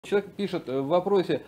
Человек пишет в вопросе,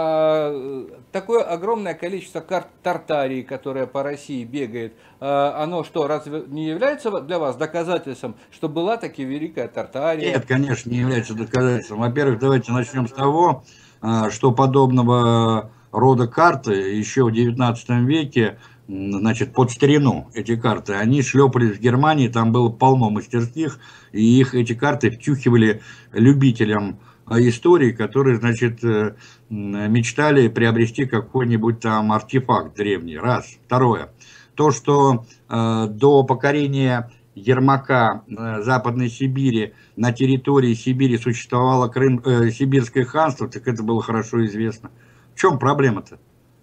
такое огромное количество карт Тартарии, которое по России бегает, оно что, разве не является для вас доказательством, что была таки Великая Тартария? Нет, конечно, не является доказательством. Во-первых, давайте начнем с того, что подобного рода карты еще в XIX веке, значит, под старину эти карты, они шлепались в Германии, там было полно мастерских, и эти карты втюхивали любителям истории, которые, значит, мечтали приобрести какой-нибудь там артефакт древний. Раз. Второе. То, что до покорения Ермака Западной Сибири на территории Сибири существовало Сибирское ханство, так это было хорошо известно. В чем проблема-то?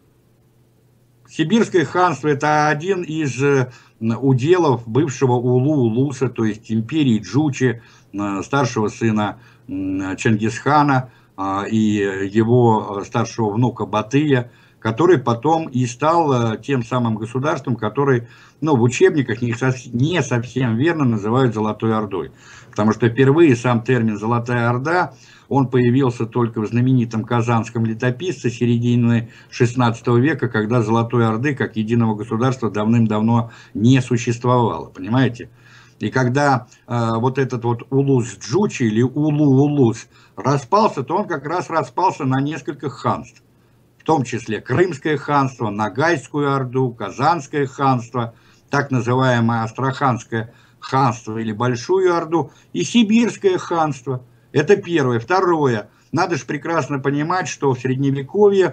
Сибирское ханство – это один из уделов бывшего Улу-Улуса, то есть империи Джучи, старшего сына Чингисхана и его старшего внука Батыя, который потом и стал тем самым государством, который, ну, в учебниках не совсем верно называют Золотой Ордой. Потому что впервые сам термин «Золотая Орда», он появился только в знаменитом казанском летописце середины XVI века, когда Золотой Орды как единого государства давным-давно не существовало, понимаете? И когда вот этот вот Улус Джучи или Улу-Улус распался, то он как раз распался на несколько ханств. В том числе Крымское ханство, Ногайскую Орду, Казанское ханство, так называемое Астраханское ханство или Большую Орду и Сибирское ханство. Это первое. Второе. Надо же прекрасно понимать, что в Средневековье,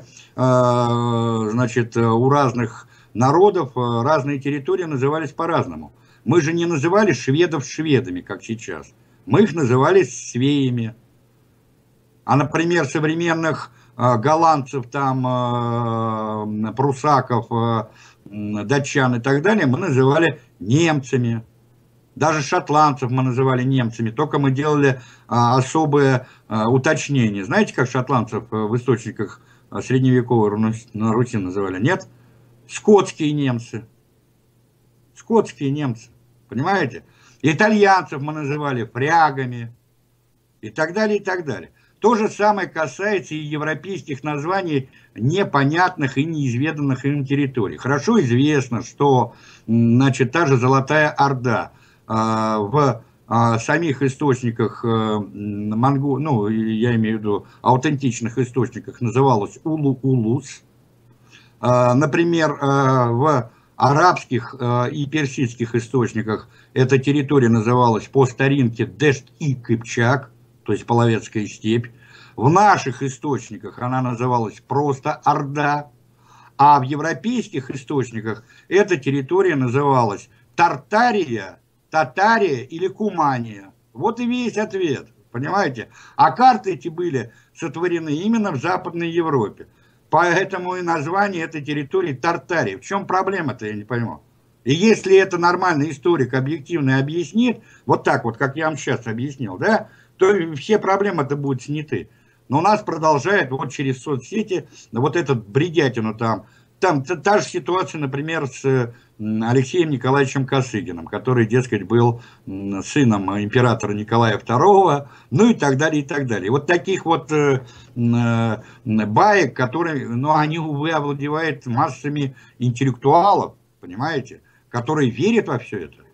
значит, у разных народов разные территории назывались по-разному. Мы же не называли шведов шведами, как сейчас. Мы их называли свеями. А, например, современных голландцев, там, прусаков, датчан и так далее мы называли немцами. Даже шотландцев мы называли немцами, только мы делали особые уточнения. Знаете, как шотландцев в источниках средневековой Руси называли? Нет? Скотские немцы. Скотские немцы. Понимаете? Итальянцев мы называли фрягами. И так далее, и так далее. То же самое касается и европейских названий непонятных и неизведанных им территорий. Хорошо известно, что, значит, та же Золотая Орда в самих источниках ну, я имею в виду аутентичных источниках, называлась Улу-Улус. Например, в арабских и персидских источниках эта территория называлась по старинке Дешт и Кыпчак, то есть Половецкая степь. В наших источниках она называлась просто Орда, а в европейских источниках эта территория называлась Тартария, Татария или Кумания. Вот и весь ответ, понимаете? А карты эти были сотворены именно в Западной Европе. Поэтому и название этой территории Тартария. В чем проблема-то, я не пойму. И если это нормальный историк объективно объяснит, вот так вот, как я вам сейчас объяснил, да, то все проблемы-то будут сняты. Но у нас продолжает вот через соцсети вот этот бредятину там. Там та же ситуация, например, с Алексеем Николаевичем Косыгиным, который, дескать, был сыном императора Николая II, ну и так далее, и так далее. Вот таких вот баек, которые, ну, они, увы, овладевают массами интеллектуалов, понимаете, которые верят во все это.